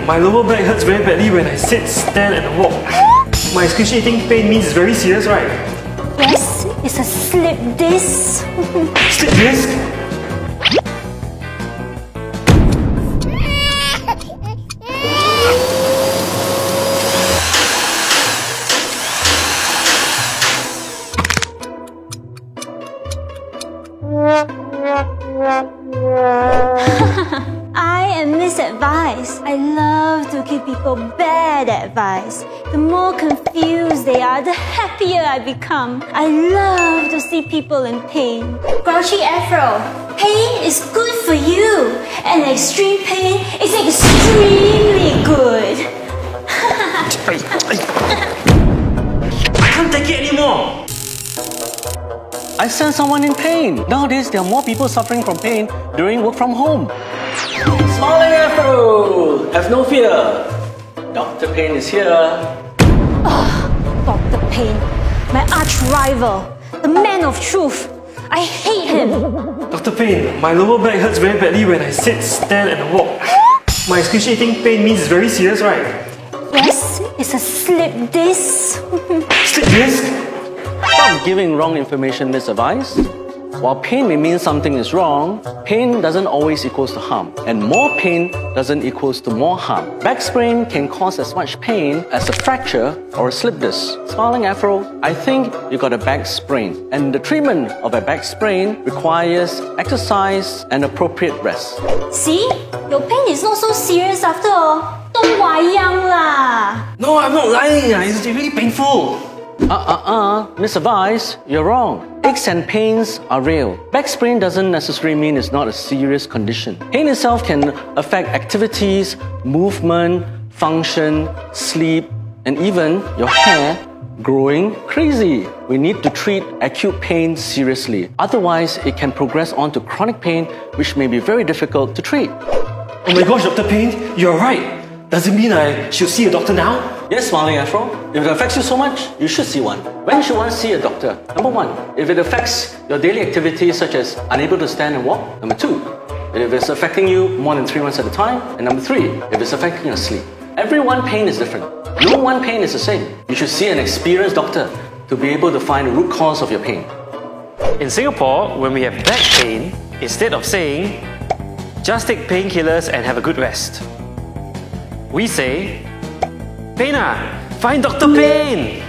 my lower back hurts very badly when I sit, stand and walk. My excruciating pain means it's very serious, right? Yes, it's a slip disc. Slip disc? I am misadvised. I love to give people bad advice. The more confused they are, the happier I become. I love to see people in pain. Grouchy Afro, pain is good for you, and extreme pain is extremely good. I can't take it anymore! I sense someone in pain. Nowadays, there are more people suffering from pain during work from home. Smiley Afro! Have no fear. Dr. Pain is here. Dr. Pain, my arch rival, the man of truth. I hate him. Dr. Pain, my lower back hurts very badly when I sit, stand and walk. My excruciating pain means it's very serious, right? Yes, it's a slip disc. Slip disc? Stop giving wrong information, Miss Advice. While pain may mean something is wrong, pain doesn't always equals to harm. And more pain doesn't equals to more harm. Back sprain can cause as much pain as a fracture or a slip disc. Smiling Afro, I think you got a back sprain. And the treatment of a back sprain requires exercise and appropriate rest. See? Your pain is not so serious after all. Don't wayang lah. No, I'm not lying. It's really painful. Miss Advice, you're wrong. Aches and pains are real. Back sprain doesn't necessarily mean it's not a serious condition. Pain itself can affect activities, movement, function, sleep, and even your hair growing crazy. We need to treat acute pain seriously. Otherwise, it can progress on to chronic pain, which may be very difficult to treat. Oh my gosh, Dr. Pain, you're right. Does it mean I should see a doctor now? Yes, Smiley Afro. If it affects you so much, you should see one. When should one see a doctor? Number 1, if it affects your daily activities such as unable to stand and walk. Number 2, if it's affecting you more than 3 months at a time. And number 3, if it's affecting your sleep. Every one pain is different. No one pain is the same. You should see an experienced doctor to be able to find the root cause of your pain. In Singapore, when we have back pain, instead of saying, just take painkillers and have a good rest, we say, Pain, find Dr. Pain!